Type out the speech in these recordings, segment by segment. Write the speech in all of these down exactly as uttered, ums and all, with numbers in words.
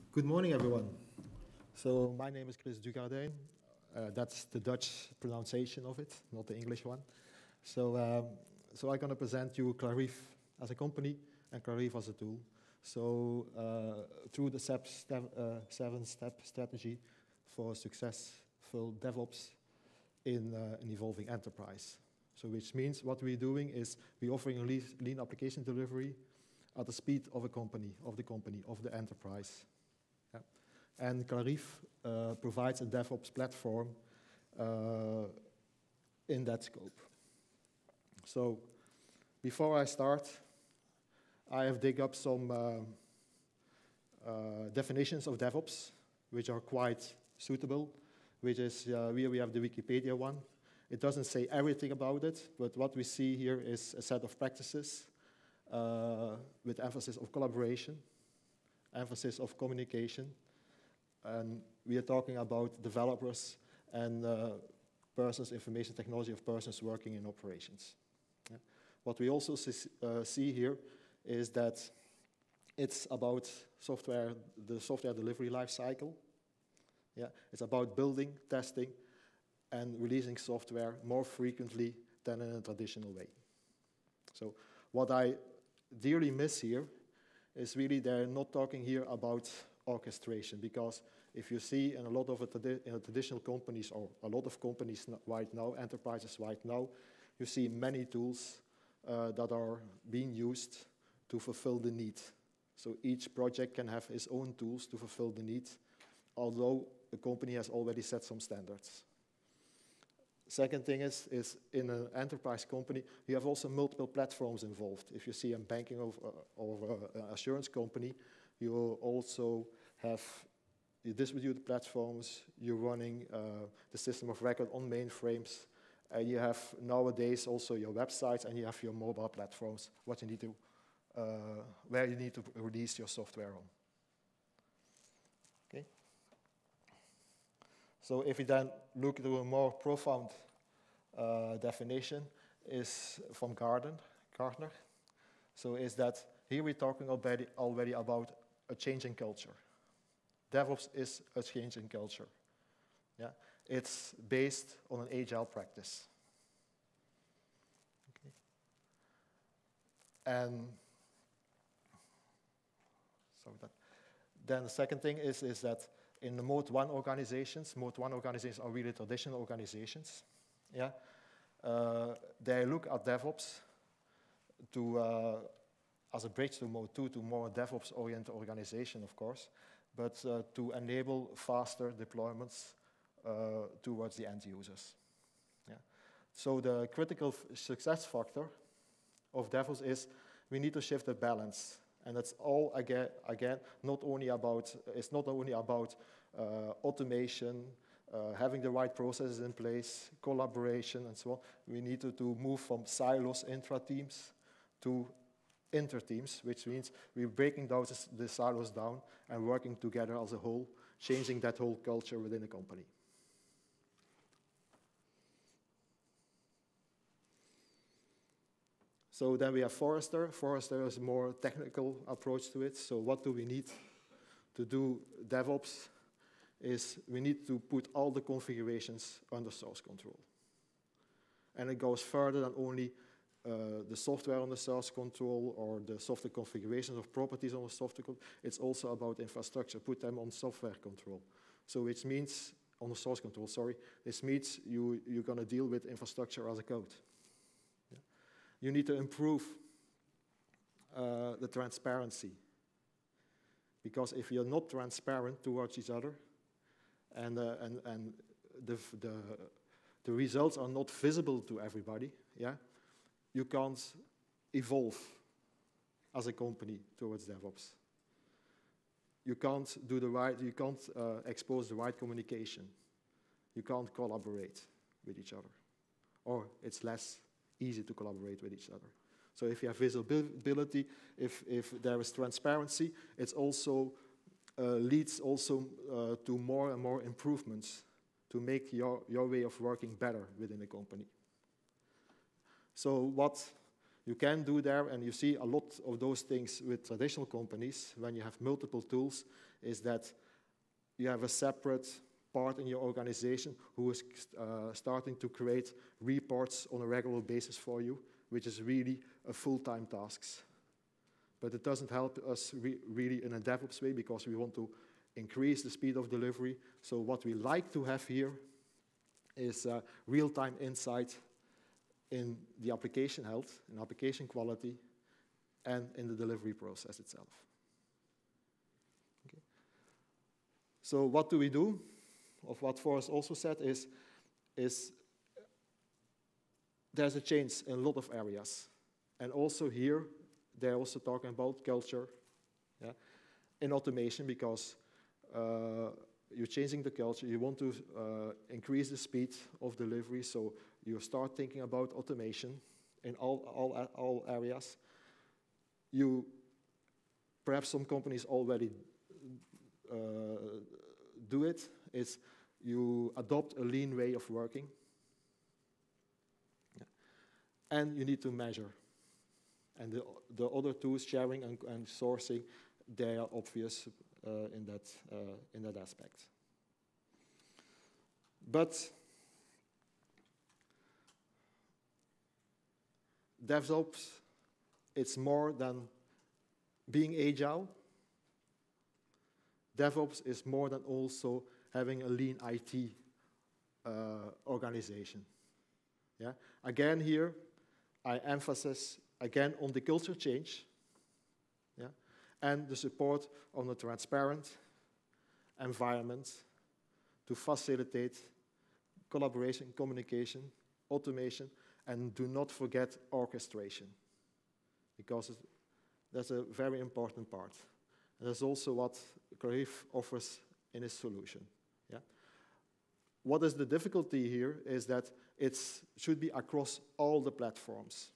Good morning, everyone. So my name is Chris Dugardijn. Uh, that's the Dutch pronunciation of it, not the English one. So, um, so I'm going to present you Clarif as a company and Clarif as a tool. So uh, through the SEP step, uh, seven-step strategy for successful DevOps in uh, an evolving enterprise. So which means what we're doing is we're offering a lean application delivery at the speed of a company, of the company, of the enterprise. Yeah. And Clarif uh, provides a DevOps platform uh, in that scope. So before I start, I have dig up some uh, uh, definitions of DevOps, which are quite suitable, which is, uh, here we have the Wikipedia one. It doesn't say everything about it, but what we see here is a set of practices uh, with emphasis of collaboration, emphasis of communication, and we are talking about developers and uh, persons, information technology of persons working in operations. Yeah. What we also see, uh, see here is that it's about software, the software delivery life cycle. Yeah. It's about building, testing, and releasing software more frequently than in a traditional way. So what I dearly miss here is really they're not talking here about orchestration, because if you see in a lot of a tradi in a traditional companies, or a lot of companies right now, enterprises right now, you see many tools uh, that are being used to fulfill the need. So each project can have its own tools to fulfill the need, although the company has already set some standards. Second thing is, is in an enterprise company, you have also multiple platforms involved. If you see a banking or, or uh, an assurance company, you will also have your distributed platforms, you're running uh, the system of record on mainframes, and you have nowadays also your websites, and you have your mobile platforms, what you need to, uh, where you need to release your software on. Okay. So if we then look at a more profound uh, definition, is from Garden, Gartner. So is that here we're talking already, already about a change in culture. DevOps is a change in culture. Yeah? It's based on an agile practice. Okay. And sorry that. Then the second thing is, is that in the Mode one organizations, Mode one organizations are really traditional organizations. Yeah, uh, they look at DevOps to uh, as a bridge to Mode two, to more DevOps-oriented organization, of course, but uh, to enable faster deployments uh, towards the end users. Yeah. So the critical success factor of DevOps is we need to shift the balance. And that's all, again, again not only about, it's not only about uh, automation, uh, having the right processes in place, collaboration, and so on. We need to, to move from silos, intra-teams, to inter-teams, which means we're breaking those, the silos down and working together as a whole, changing that whole culture within a company. So then we have Forrester. Forrester is a more technical approach to it. So what do we need to do DevOps is we need to put all the configurations under source control. And it goes further than only uh, the software under source control or the software configurations of properties on the software control. It's also about infrastructure, put them on software control. So which means, on the source control, sorry, this means you, you're going to deal with infrastructure as a code. You need to improve uh, the transparency. Because if you're not transparent towards each other, and, uh, and, and the, the, the results are not visible to everybody, yeah, you can't evolve as a company towards DevOps. You can't do the right, you can't uh, expose the right communication. You can't collaborate with each other. Or it's less easy to collaborate with each other. So if you have visibility, if, if there is transparency, it also uh, leads also uh, to more and more improvements to make your, your way of working better within the company. So what you can do there, and you see a lot of those things with traditional companies, when you have multiple tools, is that you have a separate part in your organization who is uh, starting to create reports on a regular basis for you, which is really a full-time task. But it doesn't help us re really in a DevOps way, because we want to increase the speed of delivery. So what we like to have here is uh, real-time insight in the application health, in application quality, and in the delivery process itself. Okay. So what do we do? Of what Forrest also said is, is there's a change in a lot of areas. And also here, they're also talking about culture, yeah, in automation, because uh, you're changing the culture. You want to uh, increase the speed of delivery, so you start thinking about automation in all, all, all areas. You, perhaps some companies already uh, do it, is you adopt a lean way of working. Yeah. And you need to measure. And the, the other tools, sharing and, and sourcing, they are obvious uh, in, that, uh, in that aspect. But DevOps, it's more than being agile. DevOps is more than also having a lean I T uh, organization. Yeah? Again here, I emphasize again on the culture change, yeah? And the support on a transparent environment to facilitate collaboration, communication, automation, and do not forget orchestration, because it, that's a very important part. And that's also what Clarif offers in its solution. Yeah? What is the difficulty here is that it should be across all the platforms.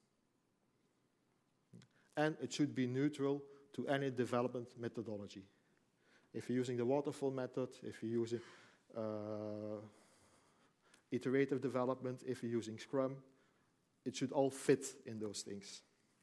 And it should be neutral to any development methodology. If you're using the waterfall method, if you're using uh, iterative development, if you're using Scrum, it should all fit in those things.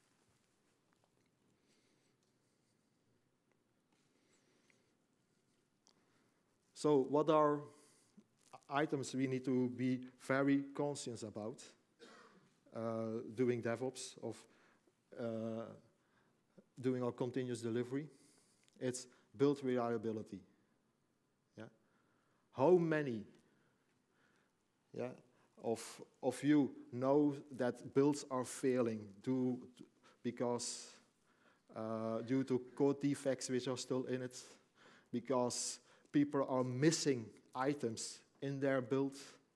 So what are items we need to be very conscious about uh, doing DevOps, of uh, doing our continuous delivery? It's build reliability. Yeah? How many yeah, of, of you know that builds are failing due to, because uh, due to code defects which are still in it, because people are missing items in their build?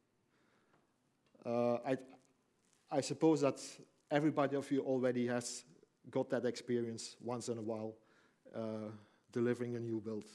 Uh, I, I suppose that everybody of you already has got that experience once in a while, uh, delivering a new build.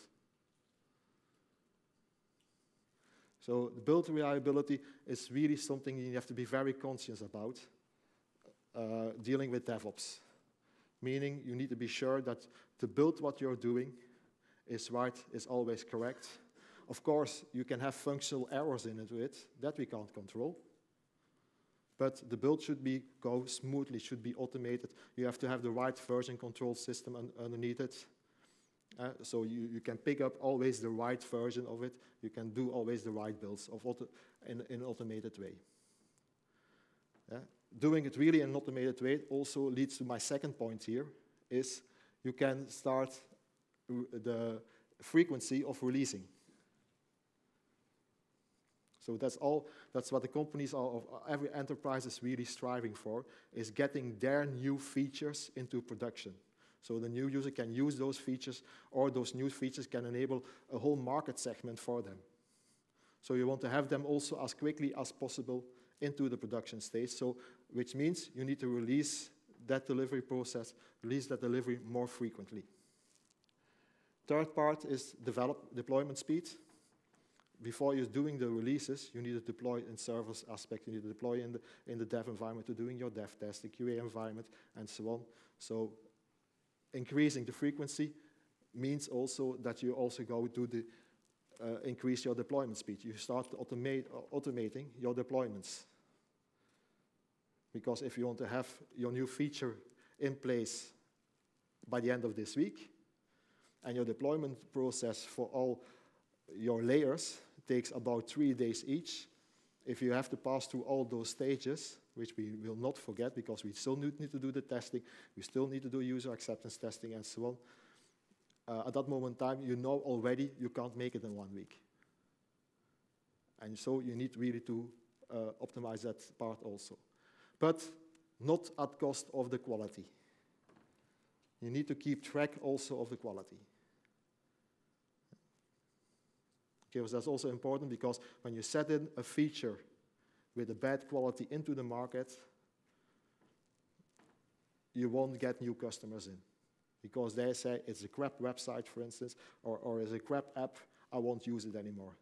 So the build reliability is really something you have to be very conscious about, uh, dealing with DevOps. Meaning you need to be sure that the build what you're doing is right, is always correct. Of course, you can have functional errors in it, that we can't control. But the build should be go smoothly, should be automated. You have to have the right version control system un underneath it. Uh, so you, you can pick up always the right version of it. You can do always the right builds of auto in, in an automated way. Yeah? Doing it really in an automated way also leads to my second point here, is you can start the frequency of releasing. So that's all, that's what the companies are, of every enterprise is really striving for, is getting their new features into production. So the new user can use those features, or those new features can enable a whole market segment for them. So you want to have them also as quickly as possible into the production stage, so, which means you need to release that delivery process, release that delivery more frequently. Third part is develop, deployment speed. Before you're doing the releases, you need to deploy in service aspect, you need to deploy in the, in the dev environment, to doing your dev test, the Q A environment, and so on. So increasing the frequency means also that you also go to the, uh, increase your deployment speed. You start automate, uh, automating your deployments. Because if you want to have your new feature in place by the end of this week, and your deployment process for all your layers takes about three days each, if you have to pass through all those stages, which we will not forget because we still need to do the testing, we still need to do user acceptance testing and so on, uh, at that moment in time, you know already you can't make it in one week. And so you need really to uh, optimize that part also. But not at cost of the quality. You need to keep track also of the quality. Okay, so that's also important because when you set in a feature with a bad quality into the market, you won't get new customers in. Because they say it's a crap website, for instance, or, or it's a crap app, I won't use it anymore.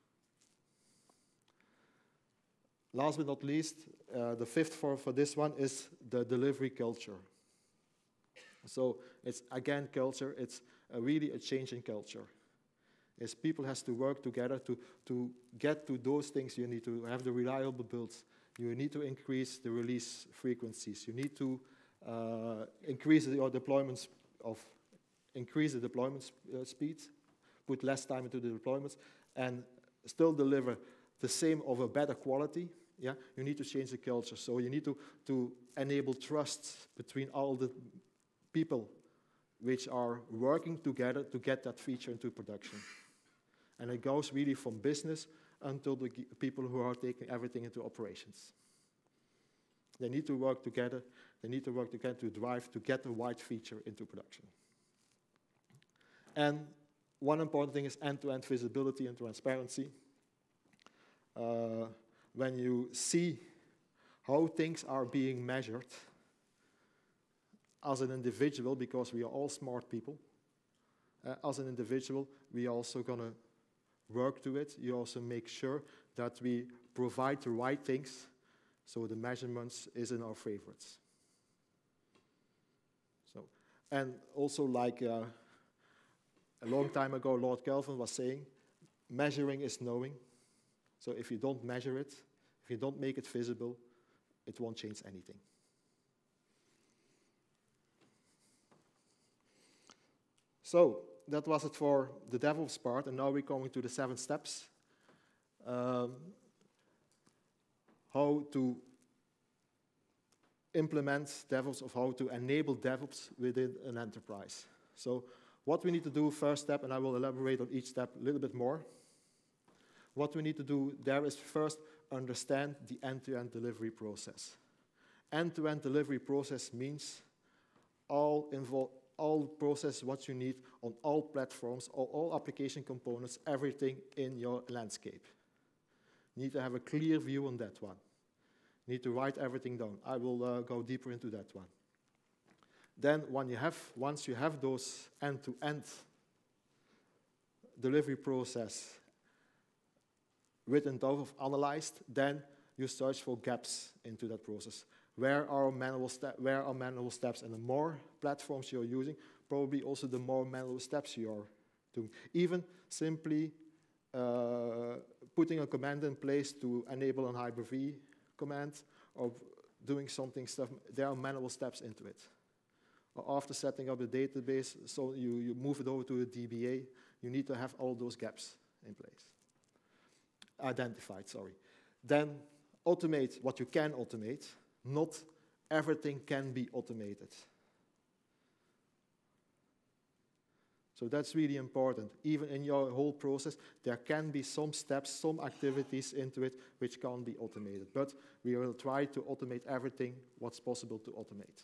Last but not least, uh, the fifth for, for this one is the delivery culture. So it's, again, culture. It's a really a change in culture. It's people has to work together to, to get to those things. You need to have the reliable builds. You need to increase the release frequencies. You need to uh, increase your deployments of, increase the deployment sp uh, speed, put less time into the deployments, and still deliver the same of a better quality. Yeah, you need to change the culture. So you need to, to enable trust between all the people which are working together to get that feature into production. And it goes really from business until the people who are taking everything into operations. They need to work together. They need to work together to drive, to get the right feature into production. And one important thing is end-to-end visibility and transparency. Uh, when you see how things are being measured as an individual, because we are all smart people, uh, as an individual, we are also going to work to it. You also make sure that we provide the right things so the measurements is in our favorites. So, and also like uh, a long time ago, Lord Kelvin was saying, measuring is knowing. So if you don't measure it, if you don't make it visible, it won't change anything. So that was it for the DevOps part, and now we're coming to the seven steps. Um, how to implement DevOps, of how to enable DevOps within an enterprise. So what we need to do first step, and I will elaborate on each step a little bit more. What we need to do there is first understand the end-to-end delivery process. End-to-end delivery process means all involved, all process what you need on all platforms, all, all application components, everything in your landscape. You need to have a clear view on that one. You need to write everything down. I will uh, go deeper into that one. Then when you have, once you have those end-to-end delivery process written down, analyzed, then you search for gaps into that process. Where are manual steps? Where are manual steps? And the more platforms you're using, probably also the more manual steps you are doing. Even simply uh, putting a command in place to enable an Hyper-V command or doing something stuff, there are manual steps into it. Or after setting up a database, so you, you move it over to a D B A, you need to have all those gaps in place. Identified, sorry. Then automate what you can automate. Not everything can be automated. So that's really important. Even in your whole process, there can be some steps, some activities into it which can't be automated. But we will try to automate everything what's possible to automate.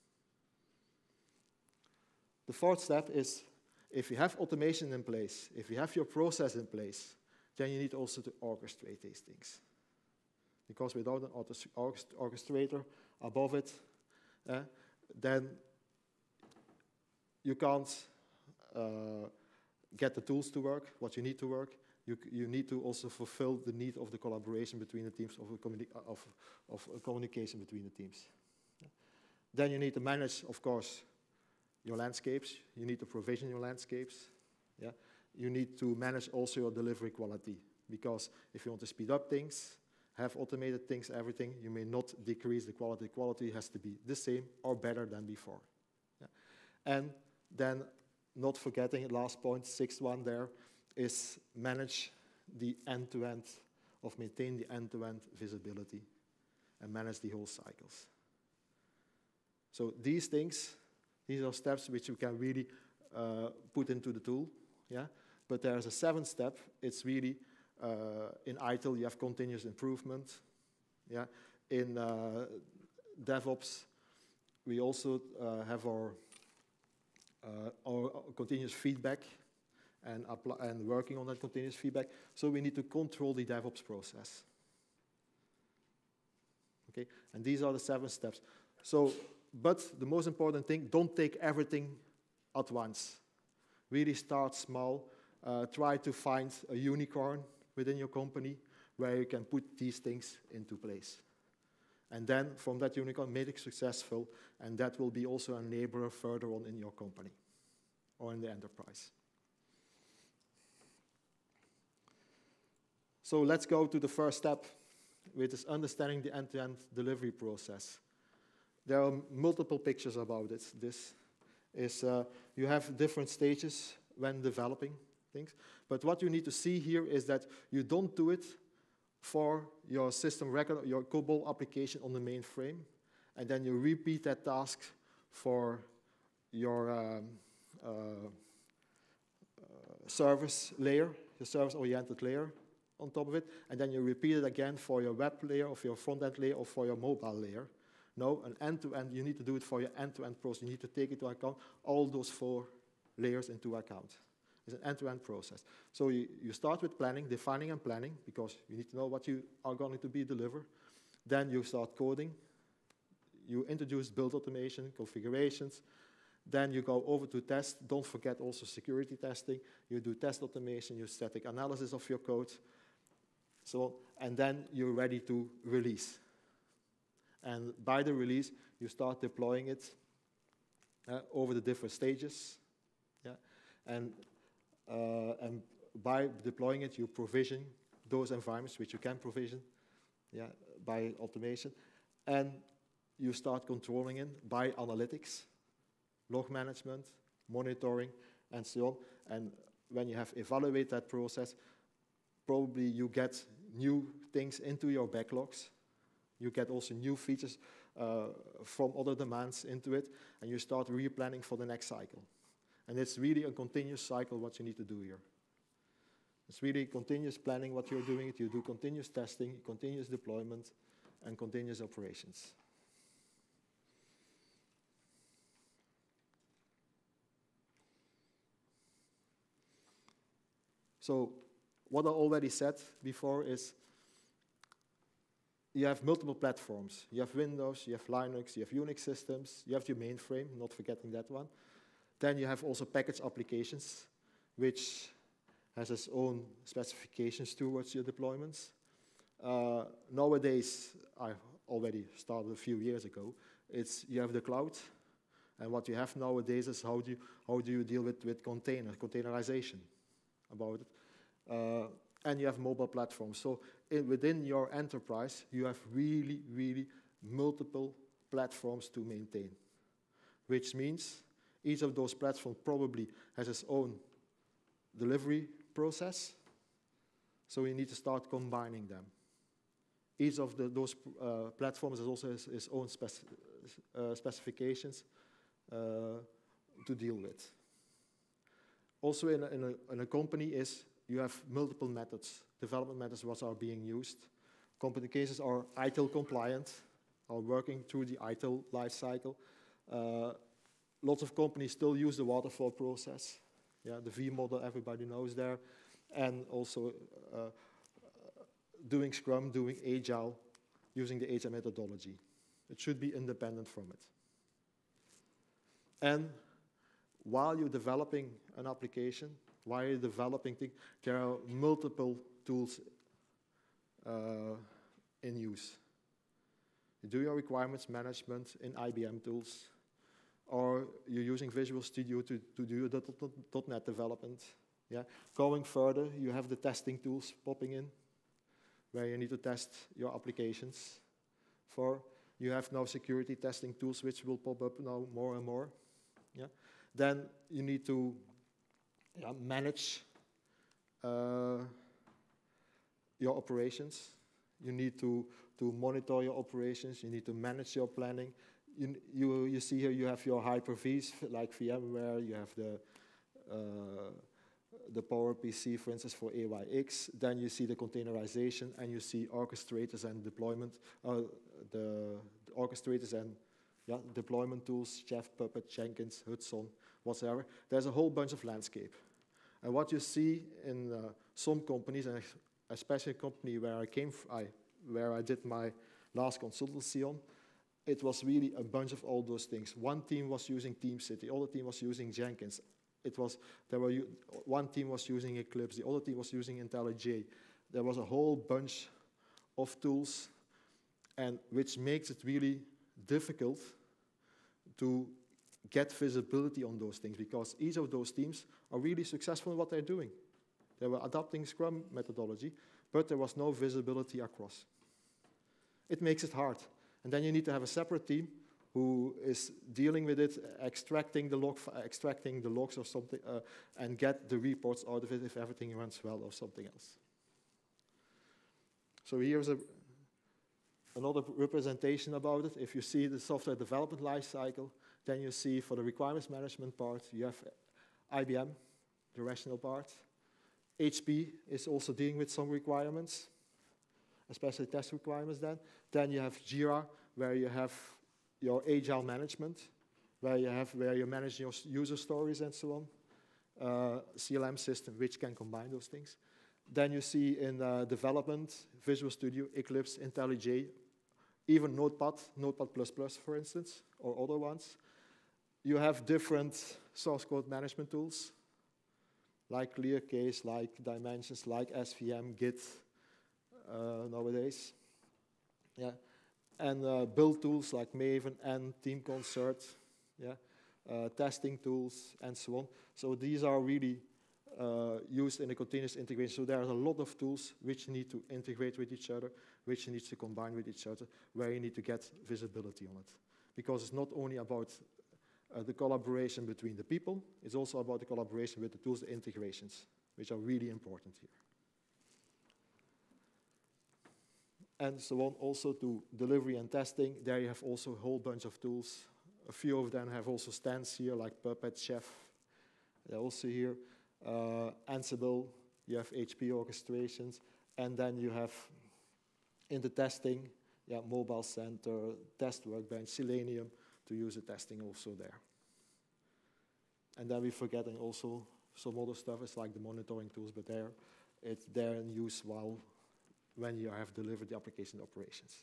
The fourth step is, if you have automation in place, if you have your process in place, then you need also to orchestrate these things. Because without an orchestrator above it, uh, then you can't uh, get the tools to work, what you need to work. You, you need to also fulfill the need of the collaboration between the teams, of, the communi of, of communication between the teams. Yeah. Then you need to manage, of course, your landscapes. You need to provision your landscapes. Yeah. You need to manage also your delivery quality. Because if you want to speed up things, have automated things, everything. You may not decrease the quality. The quality has to be the same or better than before. Yeah. And then, not forgetting, last point, sixth one there, is manage the end-to-end, of maintain the end-to-end visibility and manage the whole cycles. So these things, these are steps which you can really uh, put into the tool, yeah? But there's a seventh step. It's really, uh, in I T I L, you have continuous improvement, yeah? In uh, DevOps, we also uh, have our, uh, our continuous feedback and, apply, and working on that continuous feedback. So we need to control the DevOps process. Okay, and these are the seven steps. So, but the most important thing, don't take everything at once. Really start small. Uh, try to find a unicorn within your company where you can put these things into place. And then from that unicorn, make it successful, and that will be also an enabler further on in your company or in the enterprise. So let's go to the first step, which is understanding the end-to-end delivery process. There are multiple pictures about it. This is, uh, you have different stages when developing things, but what you need to see here is that you don't do it for your system record, your COBOL application on the mainframe, and then you repeat that task for your um, uh, uh, service layer, your service-oriented layer on top of it, and then you repeat it again for your web layer, or for your front-end layer, or for your mobile layer. No, an end-to-end, you need to do it for your end-to-end process. You need to take into account all those four layers into account. It's an end-to-end process. So you, you start with planning, defining and planning, because you need to know what you are going to be delivered. Then you start coding. You introduce build automation, configurations. Then you go over to test. Don't forget also security testing. You do test automation, you static analysis of your code. So, and then you're ready to release. And by the release, you start deploying it uh, over the different stages. Yeah? And, uh, and by deploying it, you provision those environments, which you can provision yeah, by automation. And you start controlling it by analytics, log management, monitoring, and so on. And when you have evaluated that process, probably you get new things into your backlogs. You get also new features uh, from other demands into it, and you start replanning for the next cycle. And it's really a continuous cycle what you need to do here. It's really continuous planning what you're doing. You do continuous testing, continuous deployment, and continuous operations. So what I already said before is you have multiple platforms. You have Windows, you have Linux, you have Unix systems, you have your mainframe, not forgetting that one. Then you have also package applications, which has its own specifications towards your deployments. Uh, nowadays, I already started a few years ago, it's you have the cloud, and what you have nowadays is how do you, how do you deal with, with container, containerization about it. Uh, and you have mobile platforms. So in, within your enterprise, you have really, really multiple platforms to maintain, which means each of those platforms probably has its own delivery process. So you need to start combining them. Each of the, those uh, platforms has also its, its own spec uh, specifications uh, to deal with. Also in a, in, a, in a company is you have multiple methods, development methods what are being used. Company cases are I T I L compliant, are working through the I T I L life cycle. Uh, lots of companies still use the waterfall process. Yeah, the V model everybody knows there. And also uh, doing Scrum, doing Agile, using the Agile methodology. It should be independent from it. And while you're developing an application, while you're developing things, there are multiple tools uh, in use. You do your requirements management in I B M tools, or you're using Visual Studio to, to do your dot net development. Yeah. Going further, you have the testing tools popping in. where you need to test your applications for. You have now security testing tools which will pop up now more and more. Yeah. Then you need to yeah, manage uh, your operations. You need to, to monitor your operations. You need to manage your planning. You, you, you see here you have your Hyper-Vs like VMware. You have the uh, the PowerPC, for instance, for A Y X. Then you see the containerization, and you see orchestrators and deployment, uh, the, the orchestrators and yeah, deployment tools, Chef, Puppet, Jenkins, Hudson, whatever. There's a whole bunch of landscape. And what you see in uh, some companies, and especially a company where I came, f I, where I did my last consultancy on, it was really a bunch of all those things. One team was using TeamCity, the other team was using Jenkins. It was, there were, one team was using Eclipse, the other team was using IntelliJ. There was a whole bunch of tools, and which makes it really difficult to get visibility on those things, because each of those teams are really successful in what they're doing. They were adopting Scrum methodology, but there was no visibility across. It makes it hard. And then you need to have a separate team who is dealing with it, extracting the log, extracting the logs or something, uh, and get the reports out of it if everything runs well or something else. So here's a, another representation about it. If you see the software development lifecycle, then you see for the requirements management part, you have I B M, the rational part. H P is also dealing with some requirements, especially test requirements then. Then you have Jira, where you have your agile management, where you have where you manage your user stories and so on. Uh, C L M system, which can combine those things. Then you see in uh, development, Visual Studio, Eclipse, IntelliJ, even Notepad, Notepad plus plus, for instance, or other ones. You have different source code management tools, like ClearCase, like Dimensions, like S V M, Git uh, nowadays. Yeah. And uh, build tools like Maven and Team Concert, yeah, uh, testing tools, and so on. So these are really uh, used in a continuous integration. So there are a lot of tools which need to integrate with each other, which needs to combine with each other, where you need to get visibility on it. Because it's not only about uh, the collaboration between the people, it's also about the collaboration with the tools, the integrations, which are really important here. And so on, also to delivery and testing. There you have also a whole bunch of tools. A few of them have also stands here, like Puppet, Chef. They're also here. Uh, Ansible, you have H P orchestrations. And then you have, in the testing, yeah, Mobile Center, Test Workbench, Selenium, to use the testing also there. And then we're forgetting also some other stuff. It's like the monitoring tools, but there, it's there in use while when you have delivered the application operations.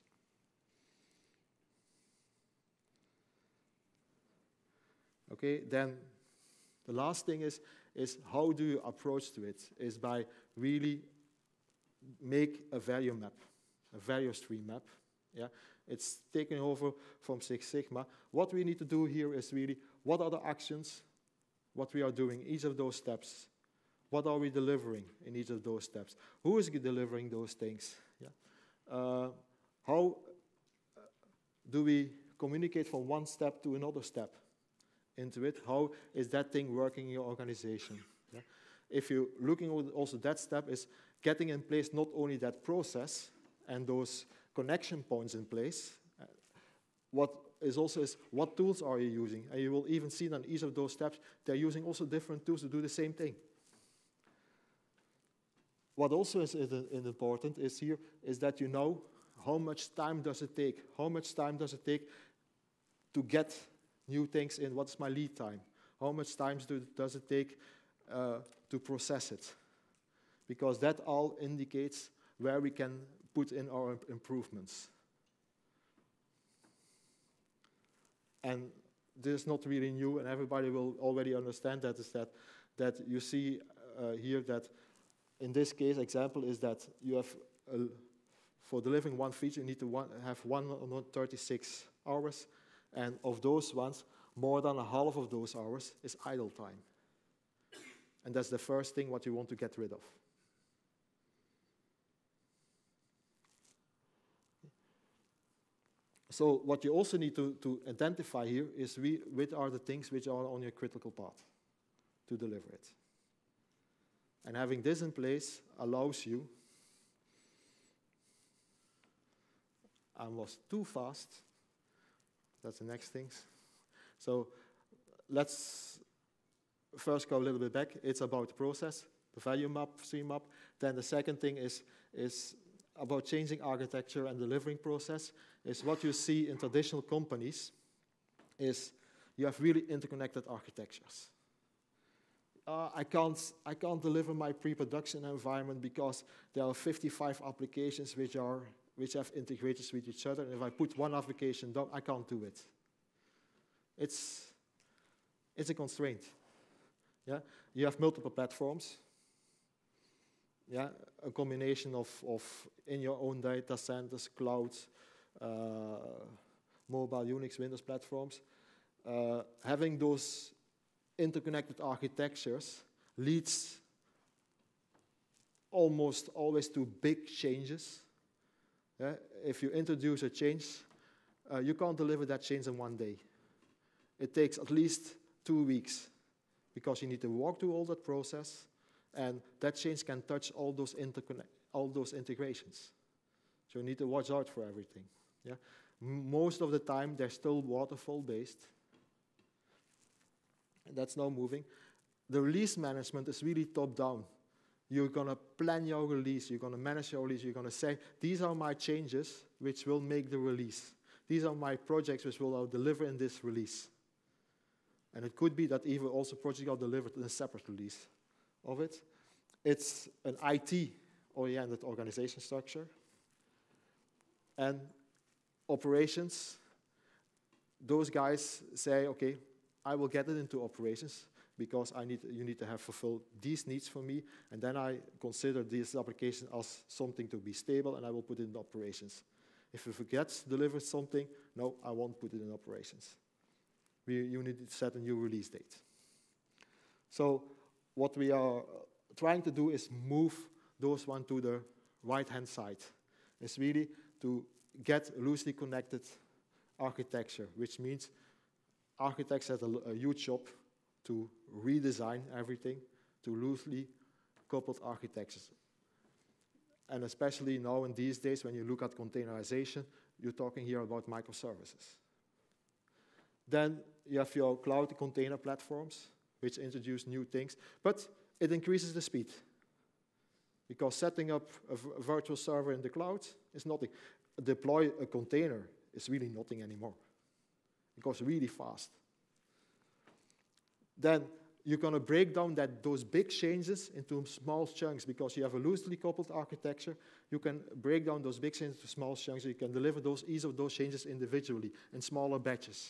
Okay, then the last thing is, is how do you approach to it? Is by really make a value map, a value stream map. Yeah, it's taken over from Six Sigma. What we need to do here is really, what are the actions, what we are doing, each of those steps. What are we delivering in each of those steps? Who is delivering those things? Yeah. Uh, how do we communicate from one step to another step into it? How is that thing working in your organization? Yeah. If you're looking at also that step is getting in place not only that process and those connection points in place, uh, what is also is what tools are you using? And you will even see on each of those steps, they're using also different tools to do the same thing. What also is, is, is important is here is that you know how much time does it take? How much time does it take to get new things in? What's my lead time? How much time do, does it take uh, to process it? Because that all indicates where we can put in our improvements. And this is not really new, and everybody will already understand that, is that, that you see uh, here that in this case, example is that you have, a, for delivering one feature, you need to one, have one hundred thirty-six hours, and of those ones, more than a half of those hours is idle time. And that's the first thing what you want to get rid of. so what you also need to, to identify here is we, which are the things which are on your critical path to deliver it. And having this in place allows you, I was too fast, that's the next things. So let's first go a little bit back. It's about the process, the value map, stream map. Then the second thing is, is about changing architecture and delivering process, is what you see in traditional companies is you have really interconnected architectures. Uh, I can't, I can't deliver my pre-production environment because there are fifty-five applications which, are, which have integrated with each other, and if I put one application down, I can't do it. It's, it's a constraint. Yeah? You have multiple platforms. Yeah? A combination of, of in your own data centers, cloud, uh, mobile, Unix, Windows platforms. Uh, having those interconnected architectures leads almost always to big changes. Yeah? If you introduce a change, uh, you can't deliver that change in one day. It takes at least two weeks because you need to walk through all that process, and that change can touch all those interconnect, all those integrations. So you need to watch out for everything. Yeah? M most of the time, they're still waterfall-based. That's now moving. The release management is really top-down. You're going to plan your release. You're going to manage your release. You're going to say, these are my changes which will make the release. These are my projects which will deliver in this release. And it could be that even also projects are delivered in a separate release of it. It's an I T-oriented organization structure. And operations, those guys say, okay, I will get it into operations because I need, you need to have fulfilled these needs for me, and then I consider this application as something to be stable, and I will put it in operations. If you forget to deliver something, no, I won't put it in operations. We, you need to set a new release date. So what we are trying to do is move those one to the right-hand side. It's really to get loosely connected architecture, which means architects have a, a huge job to redesign everything to loosely coupled architectures. And especially now in these days, when you look at containerization, you're talking here about microservices. Then you have your cloud container platforms, which introduce new things, but it increases the speed. Because setting up a, a virtual server in the cloud is nothing. Deploy a container is really nothing anymore. It goes really fast. Then you're going to break down that, those big changes into small chunks because you have a loosely coupled architecture. You can break down those big changes into small chunks so you can deliver those, each of those changes individually in smaller batches.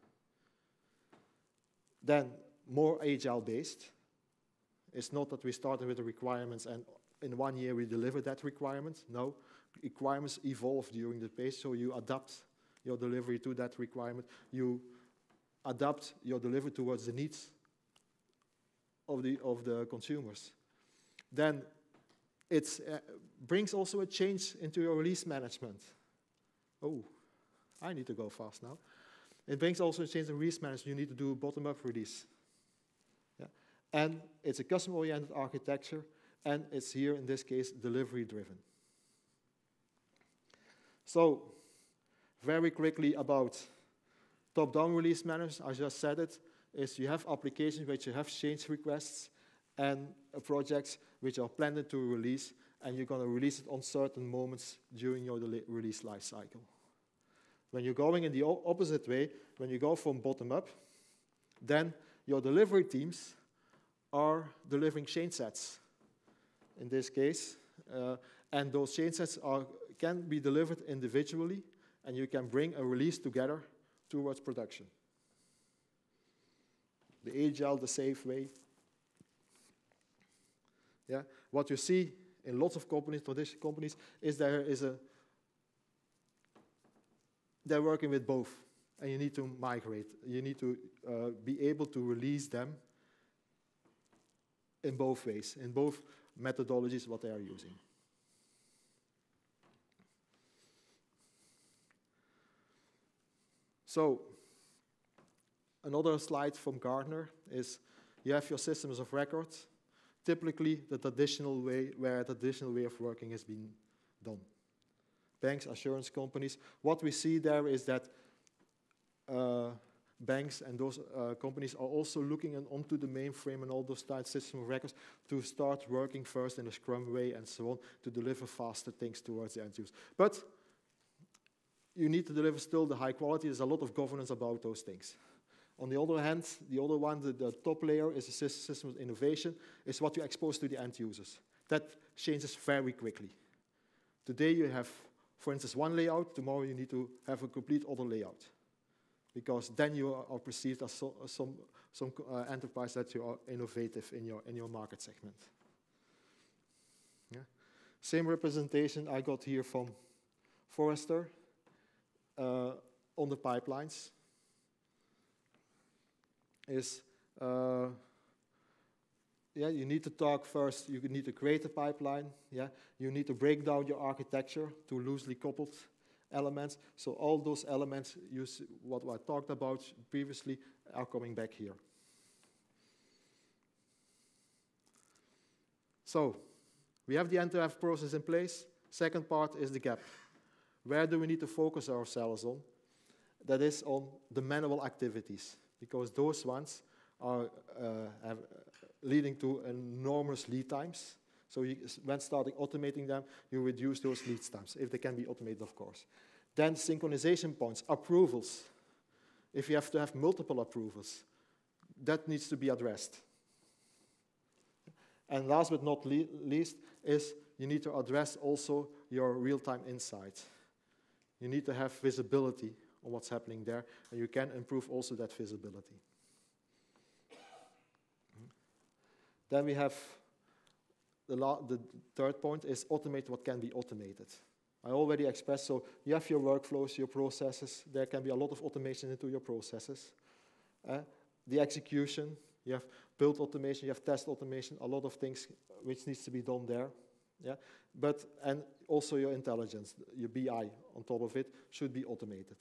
Then more agile-based. It's not that we started with the requirements and in one year we deliver that requirement. No, requirements evolve during the pace, so you adapt your delivery to that requirement. You adapt your delivery towards the needs of the, of the consumers. Then it uh, brings also a change into your release management. Oh, I need to go fast now. It brings also a change in release management. You need to do bottom-up release. Yeah. And it's a customer-oriented architecture, and it's here, in this case, delivery-driven. So, very quickly about top-down release management, I just said it, is you have applications which you have change requests and uh, projects which are planned to release, and you're going to release it on certain moments during your release life cycle. When you're going in the opposite way, when you go from bottom-up, then your delivery teams are delivering change sets, in this case, uh, and those change sets are, can be delivered individually, and you can bring a release together towards production. The agile, the safe way. Yeah. What you see in lots of companies, traditional companies, is there is a, they're working with both, and you need to migrate. You need to uh, be able to release them in both ways, in both methodologies, what they are using. So, another slide from Gartner is you have your systems of record, typically the traditional way, where a traditional way of working has been done. Banks, assurance companies. What we see there is that uh, banks and those uh, companies are also looking in, onto the mainframe and all those types of system of records to start working first in a Scrum way and so on to deliver faster things towards the end user. But you need to deliver still the high quality. There's a lot of governance about those things. On the other hand, the other one, the, the top layer is the system of innovation, is what you expose to the end users. That changes very quickly. Today you have, for instance, one layout. Tomorrow you need to have a complete other layout, because then you are, are perceived as so, some, some uh, enterprise that you are innovative in your, in your market segment. Yeah. Same representation I got here from Forrester uh, on the pipelines. Is, uh, yeah, you need to talk first, you need to create a pipeline, yeah, you need to break down your architecture to loosely coupled elements, so all those elements, you see, what I talked about previously, are coming back here. So, we have the end-to-end process in place. Second part is the gap. Where do we need to focus ourselves on? That is on the manual activities, because those ones are uh, have, uh, leading to enormous lead times. So you, when starting automating them, you reduce those lead times, if they can be automated, of course. Then synchronization points, approvals. If you have to have multiple approvals, that needs to be addressed. And last but not le least is you need to address also your real-time insight. You need to have visibility on what's happening there, and you can improve also that visibility. Then we have the, la the third point is automate what can be automated. I already expressed, so you have your workflows, your processes. There can be a lot of automation into your processes. Uh, the execution, you have build automation, you have test automation, a lot of things which needs to be done there. Yeah, but and also your intelligence, your B I on top of it should be automated.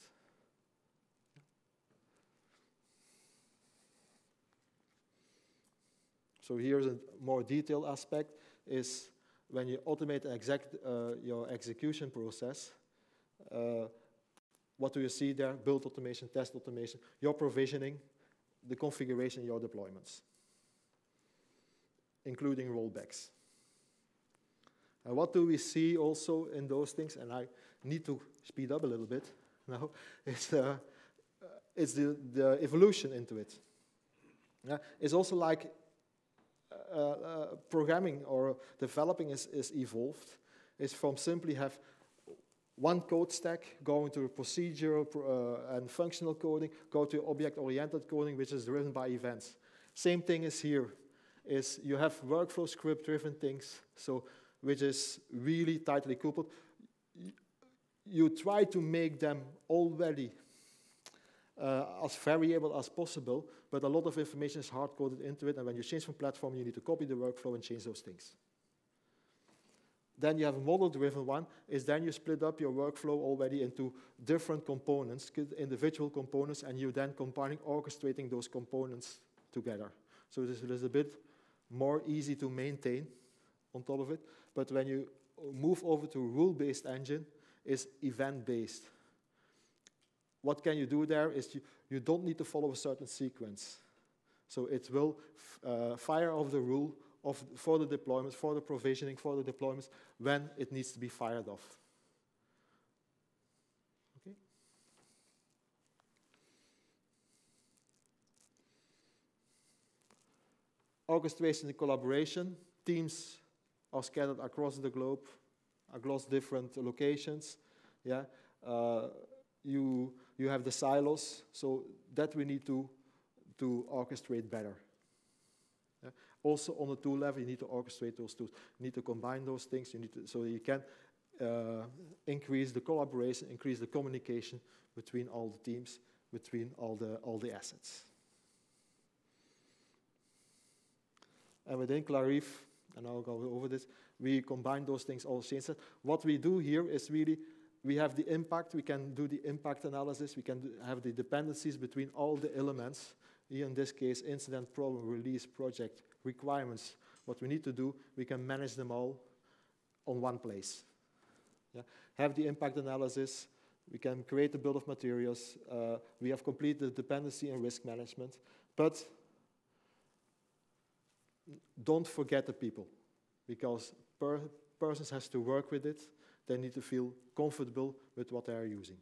So here's a more detailed aspect, is when you automate exec uh, your execution process, uh, what do you see there? Build automation, test automation, your provisioning, the configuration, your deployments, including rollbacks. And what do we see also in those things? And I need to speed up a little bit now. It's, uh, it's the, the evolution into it. Yeah? It's also like uh, uh, programming or developing is, is evolved. It's from simply have one code stack, going to procedural uh, and functional coding, go to object-oriented coding, which is driven by events. Same thing is here, is you have workflow script-driven things, so which is really tightly coupled. You try to make them already uh, as variable as possible, but a lot of information is hard-coded into it, and when you change from platform, you need to copy the workflow and change those things. Then you have a model-driven one, is then you split up your workflow already into different components, individual components, and you then combining, orchestrating those components together. So this is a bit more easy to maintain on top of it, but when you move over to rule-based engine, is event-based. What can you do there is you, you don't need to follow a certain sequence. So it will uh, fire off the rule of, for the deployments, for the provisioning, for the deployments, when it needs to be fired off. Okay. Orchestration and collaboration. Teams are scattered across the globe, across different locations. Yeah, uh, you you have the silos, so that we need to to orchestrate better. Yeah. Also, on the tool level, you need to orchestrate those tools. You need to combine those things. You need to, so you can uh, increase the collaboration, increase the communication between all the teams, between all the all the assets. And within Clarif, and I'll go over this, we combine those things all change. What we do here is really we have the impact, we can do the impact analysis, we can do, have the dependencies between all the elements. Here in this case, incident, problem, release, project, requirements. What we need to do, we can manage them all on one place. Yeah? Have the impact analysis, we can create the bill of materials, uh, we have completed dependency and risk management, but don't forget the people, because per persons has to work with it, they need to feel comfortable with what they are using.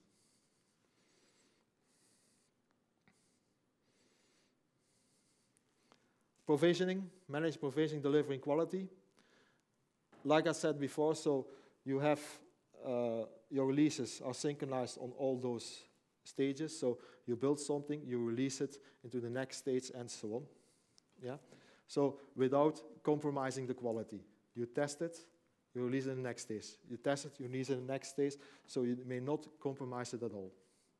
Provisioning, manage provisioning, delivering quality. Like I said before, so you have uh, your releases are synchronized on all those stages. So you build something, you release it into the next stage, and so on. Yeah. So without compromising the quality, you test it, you release it in the next stage. You test it, you release it in the next stage. So you may not compromise it at all.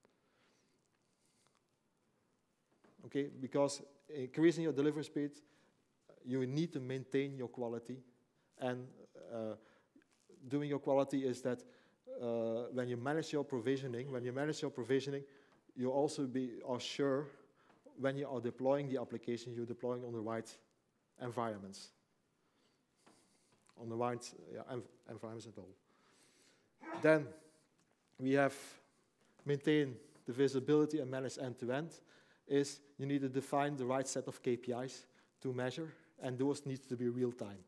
Okay, because increasing your delivery speed, you need to maintain your quality. And uh, doing your quality is that uh, when you manage your provisioning, when you manage your provisioning, you also be are sure when you are deploying the application, you're deploying on the right environments, on the right yeah, env environments at all. Then we have maintain the visibility and manage end-to-end. Is you need to define the right set of K P Is to measure, and those need to be real time.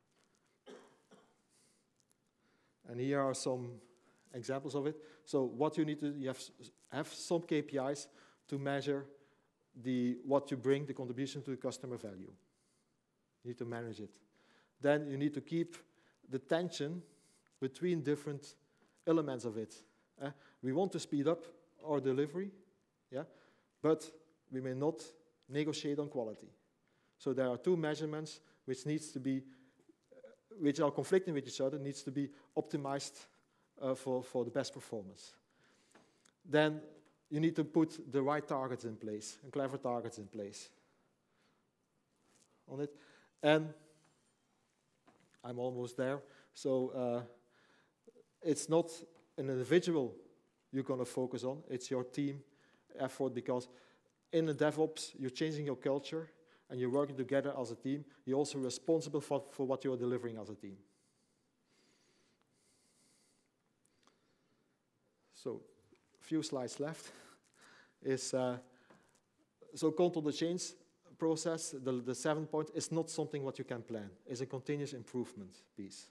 And here are some examples of it. So what you need to, you have, have some K P Is to measure the, what you bring, the contribution to the customer value. You need to manage it. Then you need to keep the tension between different elements of it. Uh, we want to speed up our delivery, yeah, but we may not negotiate on quality. So there are two measurements which needs to be, uh, which are conflicting with each other, needs to be optimized uh, for, for the best performance. Then you need to put the right targets in place, and clever targets in place on it. And I'm almost there. So uh, it's not an individual you're going to focus on, it's your team effort, because in the DevOps, you're changing your culture and you're working together as a team. You're also responsible for, for what you're delivering as a team. So, a few slides left. Is uh, so control the change process, the, the seventh point, is not something what you can plan. It's a continuous improvement piece.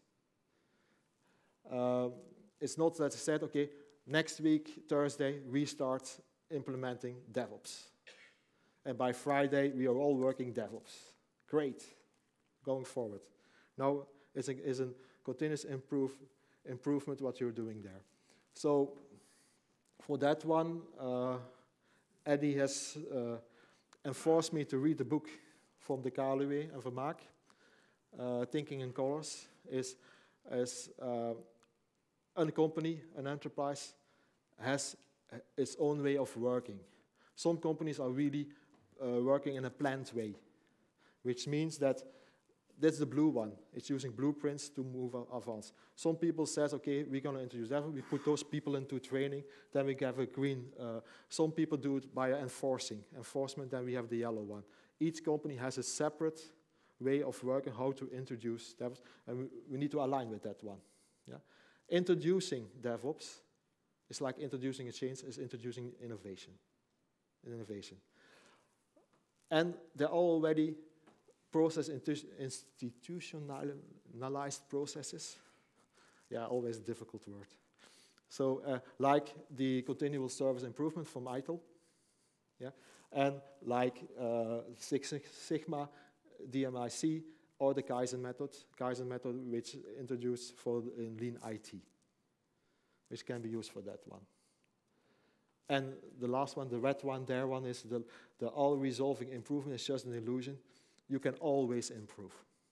Uh, it's not that I said, okay, next week, Thursday, we start implementing DevOps. And by Friday, we are all working DevOps. Great, going forward. Now, it's a, it's a continuous improve, improvement what you're doing there. So, for that one, uh, Eddie has uh, enforced me to read the book from De Kaluwe and Vermaak, uh, Thinking in Colors, is, is uh, a company, an enterprise, has its own way of working. Some companies are really uh, working in a planned way, which means that that's the blue one. It's using blueprints to move advance. Some people says, okay, we're going to introduce that. We put those people into training. Then we have a green. Uh, some people do it by enforcing. Enforcement, then we have the yellow one. Each company has a separate way of working, how to introduce DevOps, and we, we need to align with that one. Yeah? Introducing DevOps is like introducing a change, is introducing innovation. Innovation. And they're already process institutionalized processes. Yeah, always a difficult word. So, uh, like the continual service improvement from ITIL, yeah, and like uh, Six Sigma, D M I C, or the Kaizen method, Kaizen method which introduced for in Lean I T, which can be used for that one. And the last one, the red one, there one is the, the all-resolving improvement is just an illusion. You can always improve.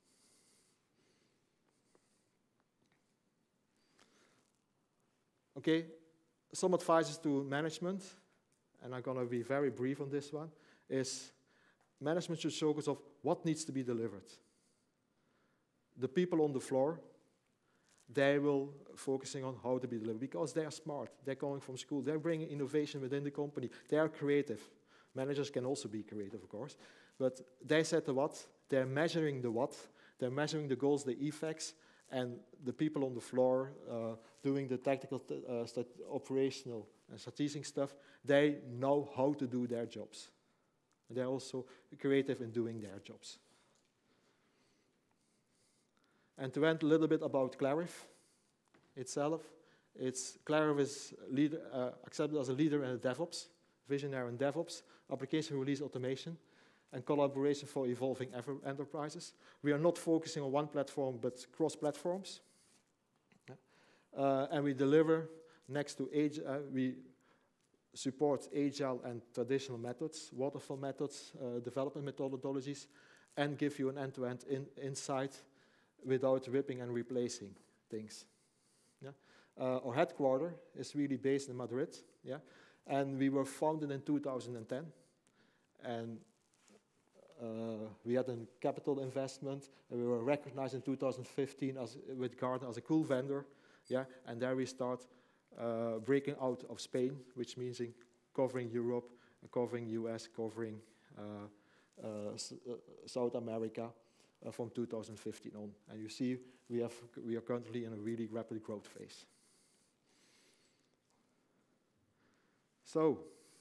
Okay, some advices to management, and I'm going to be very brief on this one, is management should focus on what needs to be delivered. The people on the floor, they will focusing on how to be delivered because they are smart. They're going from school. They're bringing innovation within the company. They are creative. Managers can also be creative, of course. But they set the what. They're measuring the what. They're measuring the goals, the effects, and the people on the floor uh, doing the tactical, t uh, stat operational and strategic stuff, they know how to do their jobs. They're also creative in doing their jobs. And to end a little bit about Clarif itself, it's Clarif is leader, uh, accepted as a leader in DevOps, visionary in DevOps, application release automation, and collaboration for evolving enterprises. We are not focusing on one platform, but cross-platforms. Yeah. Uh, and we deliver next to age, uh, we support agile and traditional methods, waterfall methods, uh, development methodologies, and give you an end-to-end in insight without ripping and replacing things. Yeah? Uh, our headquarters is really based in Madrid, yeah? And we were founded in two thousand ten, and uh, we had a capital investment, and we were recognized in two thousand fifteen as, with Gartner as a cool vendor, yeah? And there we start uh, breaking out of Spain, which means in covering Europe, covering U S, covering uh, uh, S uh, South America, Uh, from two thousand fifteen on. And you see, we, have, we are currently in a really rapid growth phase. So,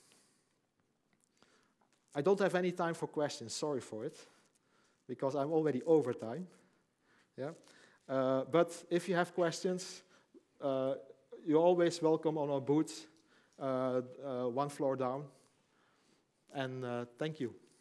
I don't have any time for questions, sorry for it, because I'm already over time. Yeah? Uh, but if you have questions, uh, you're always welcome on our booth, uh, uh, one floor down. And uh, thank you.